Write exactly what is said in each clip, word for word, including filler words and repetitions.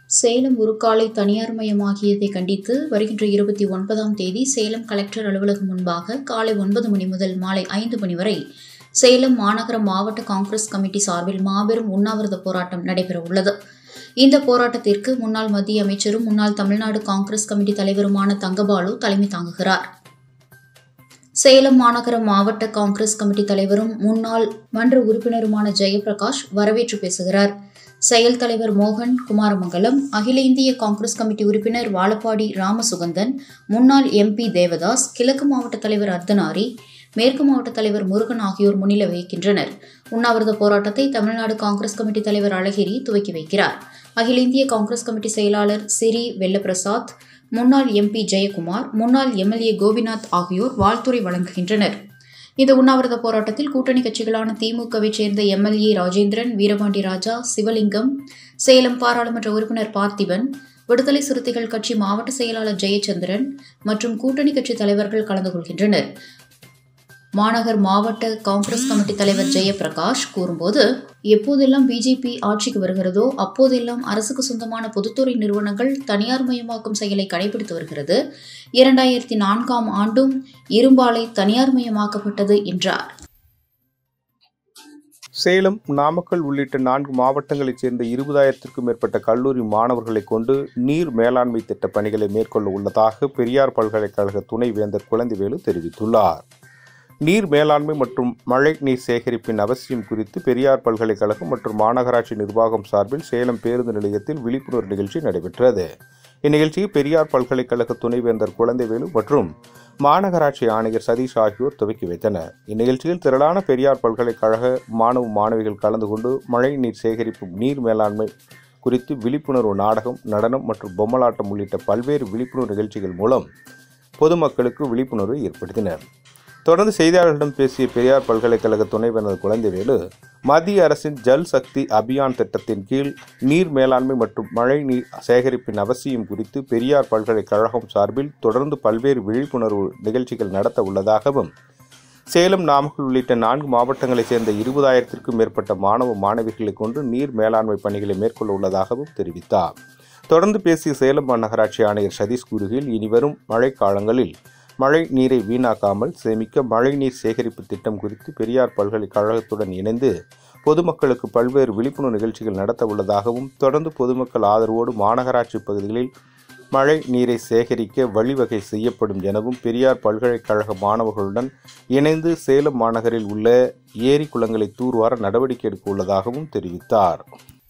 சேலம் உருக்காலை தனியார்மயமாகியதை கண்டித்து வருகின்ற இருபத்தி ஒன்பதாம் தேதி சேலம் கலெக்டர் அலுவலகம் முன்பாக காலை ஒன்பது மணி முதல் மாலை ஐந்து மணி வரை சேலம் மாநகர மாவட்ட காங்கிரஸ் கமிட்டி சார்பில் மாபெரும் உண்ணாவிரத போராட்டம் நடைபெறவுள்ளது. இந்த போராட்டத்திற்கு முன்னாள் மத்திய அமைச்சரும் முன்னாள் தமிழ்நாடு காங்கிரஸ் கமிட்டி தலைவருமான தங்கபாலு தலைமை தாங்குகிறார். சேலம் மாநகர மாவட்ட காங்கிரஸ் கமிட்டி தலைவரும் முன்னாள் மன்ற உறுப்பினருமான ஜெயபிரகாஷ் வரவேற்று பேசுகிறார். செயல் தலைவர் மோகன் குமாரமங்கலம், அகில இந்திய காங்கிரஸ் கமிட்டி உறுப்பினர் வாழப்பாடி ராமசுகந்தன், முன்னாள் எம்பி தேவதாஸ், கிழக்கு மாவட்ட தலைவர் அர்த்தனாரி, மேற்கு மாவட்ட தலைவர் முருகன் ஆகியோர் முன்னிலை வகிக்கின்றனர். உண்ணாவிரத போராட்டத்தை தமிழ்நாடு காங்கிரஸ் கமிட்டி தலைவர் அழகிரி துவக்கி வைக்கிறார். அகில இந்திய காங்கிரஸ் கமிட்டி செயலாளர் சிறி வெல்லப்பிரசாத், முன்னாள் எம்பி ஜெயக்குமார், முன்னாள் எம்எல்ஏ கோபிநாத் ஆகியோர் வாழ்த்துரை வழங்குகின்றனர். இந்த உண்ணாவிரத போராட்டத்தில் கூட்டணி கட்சிகளான திமுகவை சேர்ந்த எம்எல்ஏ ராஜேந்திரன், வீரபாண்டி ராஜா, சிவலிங்கம், சேலம் பாராளுமன்ற உறுப்பினர் பார்த்திபன், விடுதலை சிறுத்தைகள் கட்சி மாவட்ட செயலாளர் ஜெயச்சந்திரன் மற்றும் கூட்டணி கட்சி தலைவர்கள் கலந்து கொள்கின்றனர். மாநகர் மாவட்ட காங்கிரஸ் கமிட்டி தலைவர் ஜெயபிரகாஷ் கூறும்போது, எப்போதெல்லாம் பிஜேபி ஆட்சிக்கு வருகிறதோ அப்போதெல்லாம் அரசுக்கு சொந்தமான பொதுத்துறை நிறுவனங்கள் தனியார்மயமாக்கும் செயலை கடைபிடித்து வருகிறது. இரண்டாயிரத்தி நான்காம் ஆண்டும் இரும்பாலை தனியார்மயமாக்கப்பட்டது என்றார். சேலம், நாமக்கல் உள்ளிட்ட நான்கு மாவட்டங்களைச் சேர்ந்த இருபதாயிரத்திற்கும் மேற்பட்ட கல்லூரி மாணவர்களை கொண்டு நீர் மேலாண்மை திட்ட பணிகளை மேற்கொள்ள உள்ளதாக பெரியார் பல்கலைக்கழக துணைவேந்தர் குழந்தைவேலு தெரிவித்துள்ளார். நீர் மேலாண்மை மற்றும் மழை நீர் சேகரிப்பின் அவசியம் குறித்து பெரியார் பல்கலைக்கழகம் மற்றும் மாநகராட்சி நிர்வாகம் சார்பில் சேலம் பேருந்து நிலையத்தில் விழிப்புணர்வு நிகழ்ச்சி நடைபெற்றது. இந்நிகழ்ச்சியை பெரியார் பல்கலைக்கழக துணைவேந்தர் குழந்தைவேலு மற்றும் மாநகராட்சி ஆணையர் சதீஷ் ஆகியோர் துவக்கி வைத்தனர். இந்நிகழ்ச்சியில் திரளான பெரியார் பல்கலைக்கழக மாணவ மாணவிகள் கலந்து கொண்டு மழை நீர் சேகரிப்பு, நீர் மேலாண்மை குறித்து விழிப்புணர்வு நாடகம், நடனம் மற்றும் பொம்மலாட்டம் உள்ளிட்ட பல்வேறு விழிப்புணர்வு நிகழ்ச்சிகள் மூலம் பொதுமக்களுக்கு விழிப்புணர்வை ஏற்படுத்தினர். தொடர்ந்து செய்தியாளர்களிடம் பேசிய பெரியார் பல்கலைக்கழக துணைவேந்தர் குழந்தைவேலு, மத்திய அரசின் ஜல் சக்தி அபியான் திட்டத்தின் கீழ் நீர் மேலாண்மை மற்றும் மழை நீர் சேகரிப்பின் அவசியம் குறித்து பெரியார் பல்கலைக்கழகம் சார்பில் தொடர்ந்து பல்வேறு விழிப்புணர்வு நிகழ்ச்சிகள் நடத்த உள்ளதாகவும், சேலம், நாமக்கல் உள்ளிட்ட நான்கு மாவட்டங்களைச் சேர்ந்த இருபதாயிரத்திற்கும் மேற்பட்ட மாணவ மாணவிகளை கொண்டு நீர் மேலாண்மை பணிகளை மேற்கொள்ள உள்ளதாகவும் தெரிவித்தார். தொடர்ந்து பேசிய சேலம் மாநகராட்சி ஆணையர் சதீஷ் கூறுகையில், இனிவரும் மழைக்காலங்களில் மழை நீரை வீணாக்காமல் சேமிக்க மழைநீர் சேகரிப்பு திட்டம் குறித்து பெரியார் பல்கலைக்கழகத்துடன் இணைந்து பொதுமக்களுக்கு பல்வேறு விழிப்புணர்வு நிகழ்ச்சிகள் நடத்த உள்ளதாகவும், தொடர்ந்து பொதுமக்கள் ஆதரவோடு மாநகராட்சி பகுதிகளில் மழை நீரை சேகரிக்க வழிவகை செய்யப்படும் எனவும், பெரியார் பல்கலைக்கழக மாணவர்களுடன் இணைந்து சேலம் மாநகரில் உள்ள ஏரி குளங்களை தூர்வார நடவடிக்கை எடுக்க உள்ளதாகவும் தெரிவித்தார்.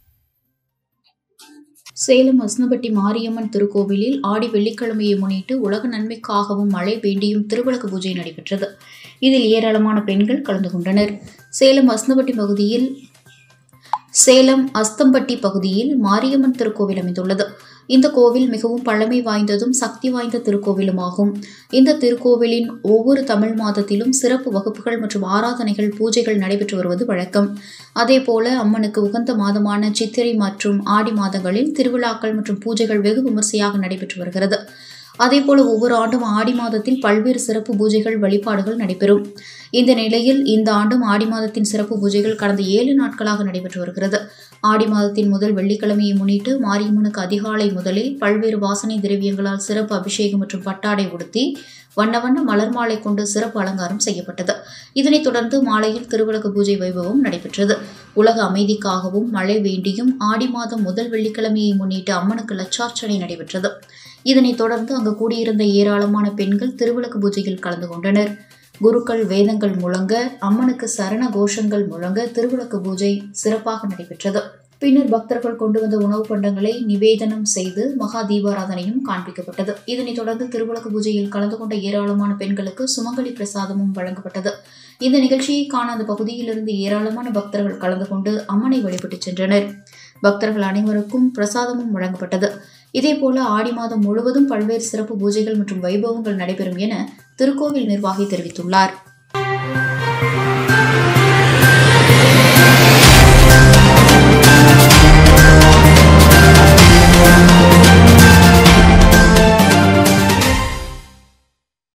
சேலம் அஸ்னபட்டி மாரியம்மன் திருக்கோவிலில் ஆடி வெள்ளிக்கிழமையை முன்னிட்டு உலக நன்மைக்காகவும் மழை வேண்டியும் திருவிளக்கு பூஜை நடைபெற்றது. இதில் ஏராளமான பெண்கள் கலந்து கொண்டனர். சேலம் அஸ்னபட்டி பகுதியில் சேலம் அஸ்தம்பட்டி பகுதியில் மாரியம்மன் திருக்கோவில் அமைந்துள்ளது. இந்த கோவில் மிகவும் பழமை வாய்ந்ததும் சக்தி வாய்ந்த திருக்கோவிலுமாகும். இந்த திருக்கோவிலின் ஒவ்வொரு தமிழ் மாதத்திலும் சிறப்பு வகுப்புகள் மற்றும் ஆராதனைகள், பூஜைகள் நடைபெற்று வருவது வழக்கம். அதேபோல அம்மனுக்கு உகந்த மாதமான சித்திரை மற்றும் ஆடி மாதங்களில் திருவிழாக்கள் மற்றும் பூஜைகள் வெகு விமர்சையாக நடைபெற்று வருகிறது. அதேபோல ஒவ்வொரு ஆண்டும் ஆடி மாதத்தில் பல்வேறு சிறப்பு பூஜைகள், வழிபாடுகள் நடைபெறும். இந்த நிலையில் இந்த ஆண்டும் ஆடி மாதத்தின் சிறப்பு பூஜைகள் கடந்த ஏழு நாட்களாக நடைபெற்று வருகிறது. ஆடி மாதத்தின் முதல் வெள்ளிக்கிழமையை முன்னிட்டு மாரியம்மனுக்கு அதிகாலை முதலில் பல்வேறு வாசனை திரவியங்களால் சிறப்பு அபிஷேகம் மற்றும் பட்டாடை உடுத்தி வண்ண வண்ண மலர் மாலை கொண்டு சிறப்பு அலங்காரம் செய்யப்பட்டது. இதனைத் தொடர்ந்து மாலையில் திருவிளக்கு பூஜை வைபவம் நடைபெற்றது. உலக அமைதிக்காகவும் மழை வேண்டியும் ஆடி மாதம் முதல் வெள்ளிக்கிழமையை முன்னிட்டு அம்மனுக்கு லட்சார்ச்சனை நடைபெற்றது. இதனைத் தொடர்ந்து அங்கு கூடியிருந்த ஏராளமான பெண்கள் திருவிளக்கு பூஜையில் கலந்து கொண்டனர். குருக்கள் வேதங்கள் முழங்க, அம்மனுக்கு சரண கோஷங்கள் முழங்க திருவிளக்கு பூஜை சிறப்பாக நடைபெற்றது. பின்னர் பக்தர்கள் கொண்டு வந்த உணவுப் பண்டங்களை நிவேதனம் செய்து மகா தீபாராதனையும் காண்பிக்கப்பட்டது. இதனைத் தொடர்ந்து திருவிளக்கு பூஜையில் கலந்து கொண்ட ஏராளமான பெண்களுக்கு சுமங்கலி பிரசாதமும் வழங்கப்பட்டது. இந்த நிகழ்ச்சியை காண அந்த பகுதியிலிருந்து ஏராளமான பக்தர்கள் கலந்து கொண்டு அம்மனை வழிபட்டு சென்றனர். பக்தர்கள் அனைவருக்கும் பிரசாதமும் வழங்கப்பட்டது. இதேபோல ஆடி மாதம் முழுவதும் பல்வேறு சிறப்பு பூஜைகள் மற்றும் வைபவங்கள் நடைபெறும் என திருக்கோவில் நிர்வாகி தெரிவித்துள்ளார்.